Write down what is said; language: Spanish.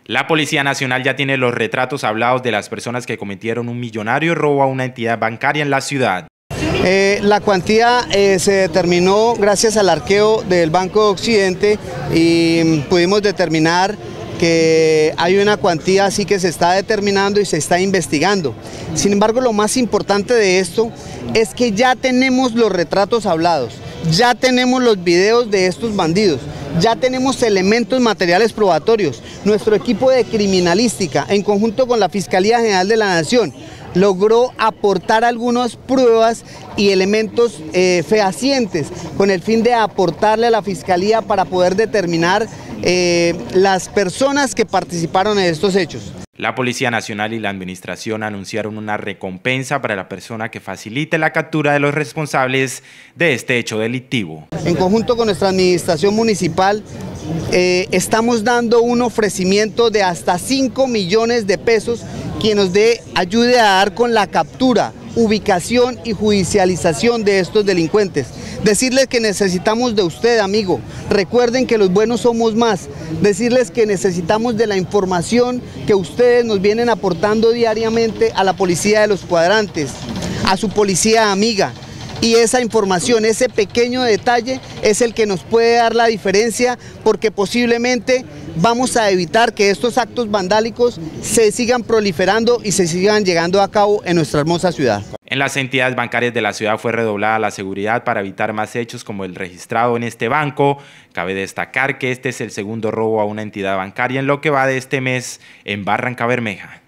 La Policía Nacional ya tiene los retratos hablados de las personas que cometieron un millonario robo a una entidad bancaria en la ciudad. La cuantía se determinó gracias al arqueo del Banco de Occidente y pudimos determinar que hay una cuantía así que se está determinando y se está investigando. Sin embargo, lo más importante de esto es que ya tenemos los retratos hablados, ya tenemos los videos de estos bandidos, ya tenemos elementos materiales probatorios. Nuestro equipo de criminalística, en conjunto con la Fiscalía General de la Nación, logró aportar algunas pruebas y elementos fehacientes con el fin de aportarle a la Fiscalía para poder determinar las personas que participaron en estos hechos. La Policía Nacional y la Administración anunciaron una recompensa para la persona que facilite la captura de los responsables de este hecho delictivo. En conjunto con nuestra administración municipal, estamos dando un ofrecimiento de hasta 5 millones de pesos quien nos ayude a dar con la captura, ubicación y judicialización de estos delincuentes. Decirles que necesitamos de usted, amigo. Recuerden que los buenos somos más. Decirles que necesitamos de la información que ustedes nos vienen aportando diariamente a la policía de los cuadrantes, a su policía amiga. Y esa información, ese pequeño detalle es el que nos puede dar la diferencia, porque posiblemente vamos a evitar que estos actos vandálicos se sigan proliferando y se sigan llevando a cabo en nuestra hermosa ciudad. En las entidades bancarias de la ciudad fue redoblada la seguridad para evitar más hechos como el registrado en este banco. Cabe destacar que este es el segundo robo a una entidad bancaria en lo que va de este mes en Barrancabermeja.